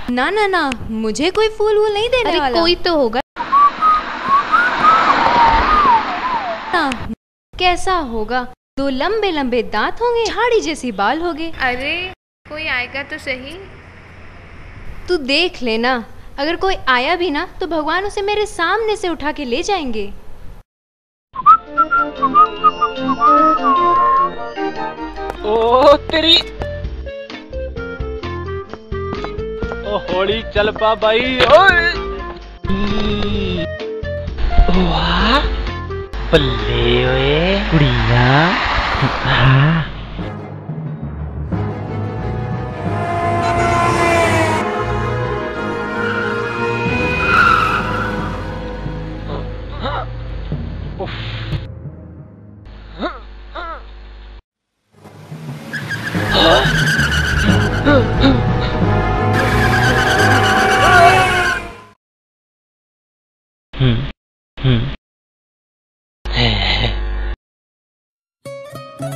ना ना ना, मुझे कोई फूल वूल नहीं देने वाला। कोई तो होगा ना। कैसा होगा? 2 लंबे लंबे दांत होंगे, झाड़ी जैसी बाल होंगे। अरे कोई आएगा तो सही। तू देख लेना, अगर कोई आया भी ना तो भगवान उसे मेरे सामने से उठा के ले जाएंगे। ओ तेरी, ओ होली चल पा भाई। ओए वाह बल्ले ओए कुड़िया। हाँ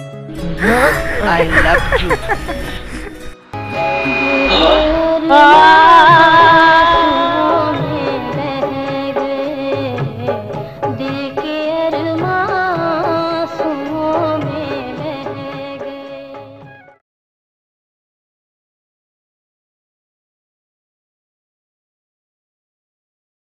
I love you.